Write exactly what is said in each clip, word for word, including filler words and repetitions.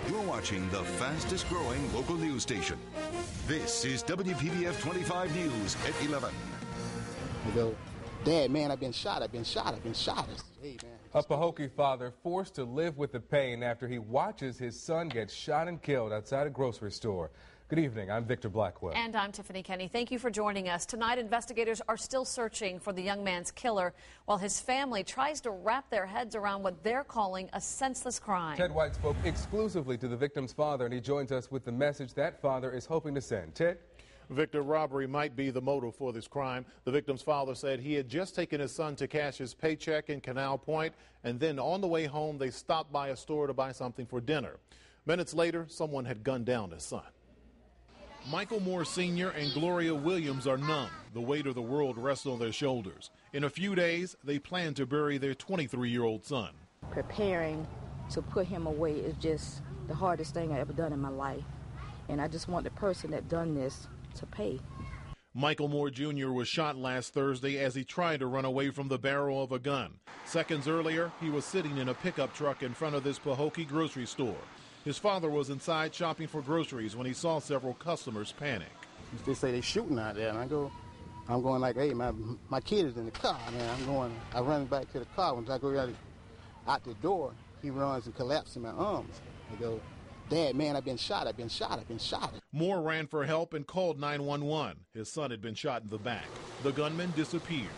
You're watching the fastest growing local news station. This is W P B F twenty-five News at eleven. I go, Dad, man, I've been shot, I've been shot, I've been shot. Hey, man. A Pahokee father forced to live with the pain after he watches his son get shot and killed outside a grocery store. Good evening. I'm Victor Blackwell. And I'm Tiffany Kenny. Thank you for joining us. Tonight, investigators are still searching for the young man's killer while his family tries to wrap their heads around what they're calling a senseless crime. Ted White spoke exclusively to the victim's father, and he joins us with the message that father is hoping to send. Ted? Victor, robbery might be the motive for this crime. The victim's father said he had just taken his son to cash his paycheck in Canal Point, and then on the way home, they stopped by a store to buy something for dinner. Minutes later, someone had gunned down his son. Michael Moore Senior and Gloria Williams are numb. The weight of the world rests on their shoulders. In a few days, they plan to bury their twenty-three-year-old son. Preparing to put him away is just the hardest thing I've ever done in my life. And I just want the person that done this to pay. Michael Moore Junior was shot last Thursday as he tried to run away from the barrel of a gun. Seconds earlier, he was sitting in a pickup truck in front of this Pahokee grocery store. His father was inside shopping for groceries when he saw several customers panic. They say they shooting out there, and I go, I'm going like, hey, my my kid is in the car, man. I'm going, I run back to the car. When I go out, out the door, he runs and collapses in my arms. I go, Dad, man, I've been shot, I've been shot, I've been shot. Moore ran for help and called nine one one. His son had been shot in the back. The gunman disappeared.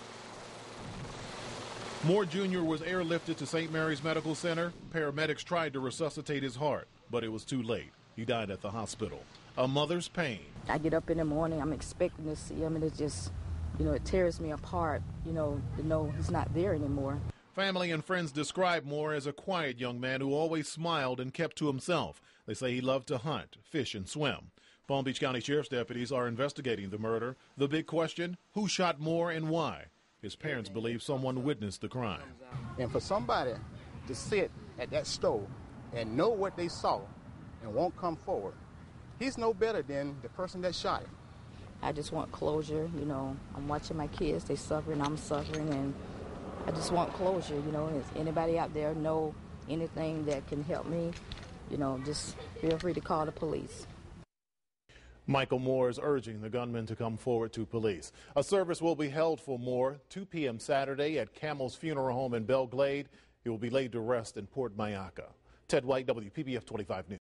Moore Junior was airlifted to Saint Mary's Medical Center. Paramedics tried to resuscitate his heart, but it was too late. He died at the hospital. A mother's pain. I get up in the morning, I'm expecting to see him, and it just, you know, it tears me apart, you know, to know he's not there anymore. Family and friends describe Moore as a quiet young man who always smiled and kept to himself. They say he loved to hunt, fish, and swim. Palm Beach County Sheriff's deputies are investigating the murder. The big question, who shot Moore and why? His parents believe someone witnessed the crime. And for somebody to sit at that store and know what they saw and won't come forward, he's no better than the person that shot him. I just want closure, you know. I'm watching my kids, they suffering, I'm suffering, and I just want closure, you know. If anybody out there know anything that can help me, you know, just feel free to call the police. Michael Moore is urging the gunman to come forward to police. A service will be held for Moore two p m Saturday at Camel's Funeral Home in Belle Glade. He will be laid to rest in Port Mayaca. Ted White, W P B F twenty-five News.